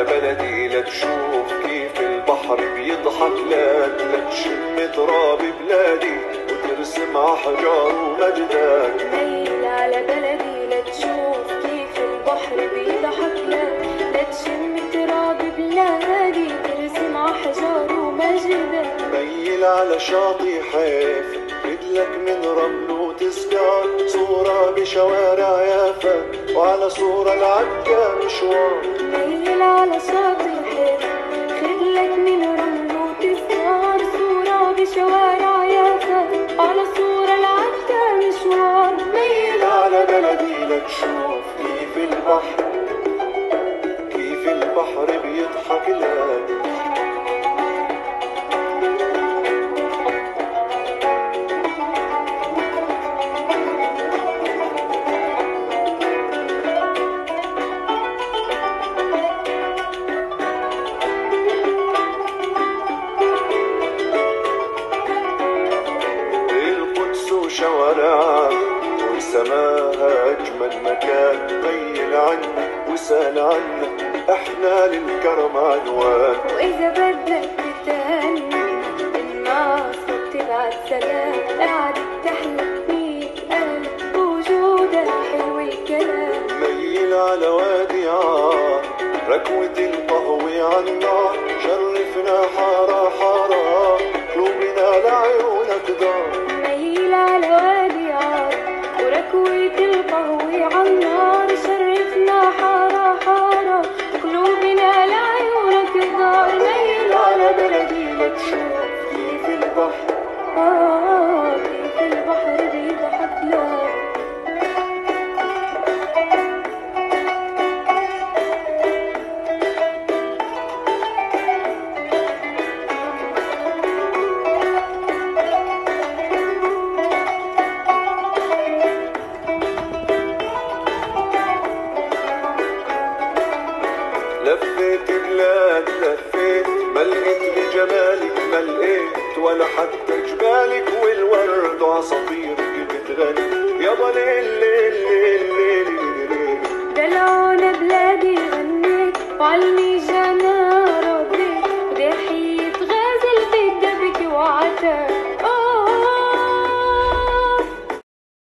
بلدي لتشوف كيف البحر بيضحك لك، لتشم تراب بلادي وترسم عحجار ومجدك. ميل على بلدي لتشوف كيف البحر بيضحك لك، لتشم تراب بلادي ترسم عحجار ومجدك. ميل على شاطئ حيف بدلك من رمل وتذكار، صورة بشوارع يافا وعلى صورة العكا مشوار. ميل على شاطئ حيف خدلك من رمل وتذكار، صورة بشوارع يافا وعلى صورة العكا مشوار. ميل على بلدي لتشوف كيف البحر بيضحك لك. شوارعها وسماها أجمل مكان، ميل عنا وسال عنا احنا للكرم عنوان. وإذا بدك تتهنى الناس بتبعت سلام، قعدت تحلى 100,000 بوجودك حلو الكلام. ميل على وادي عار ركوة القهوة عالنار، شرفنا حارة حارة قلوبنا لعيونك دار. ميل على وادي عار وركوة القهوة عالنار، شرفنا حارة حارة قلوبنا لعيونك دار. ميل على بلدي لتشوف كيف البحر كيف البحر بيضحك لك. لفيت بلاد لفيت ما لقيت بجمالك ما لقيت ولا حتى جبالك، والورد وعصافيرك بتغني يابا ليل ليل ليل ليل ليل. دلعونا بلادي غنيت وعلمي